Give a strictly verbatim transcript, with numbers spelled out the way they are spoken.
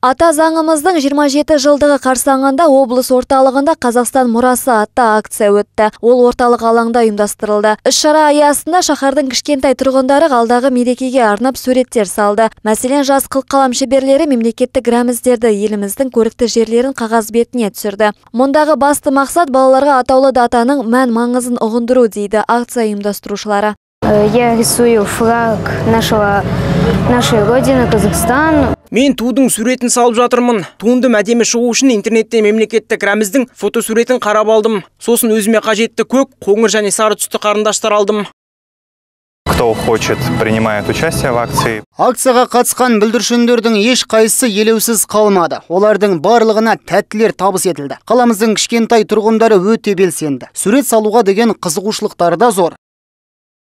Ата заңымыздың жиырма жеті жылдығы қарсаңында облыс орталығында Қазақстан мұрасы атты акция өтті. Ол орталық алаңда ұйымдастырылды. Іс-шара аясында шаһардың кішкентай тұрғындары алдағы мерекеге арнап суреттер салды. Мәселен, жас қылқалам шеберлері мемлекеттік рәміздерді, еліміздің көрікті жерлерін қағаз бетіне түсірді. Мұндағы басты мақсат балаларға атаулы датаның мән-маңызын ұғындыру, дейді акция ұйымдастырушылары. Я рисую флаг нашего, нашей родины, Казахстан. Мен тудың суретін салып жатырмын. Туынды әдемі шығу үшін интернетте мемлекеттік рәміздің фотосуретін қарап алдым. Сосын өзіме қажетті көк, қоңыр және сары түсті қарындаштар алдым. Кто хочет, принимает участие в акции. Акцияға қатысқан бүлдіршіндердің еш қайсысы елеусіз қалмады. Олардың барлығына тәттілер табыс етілді. Қаламыздың кішкентай тұрғындары өте белсенді. Сурет салуға деген қызығушылықтары да зор.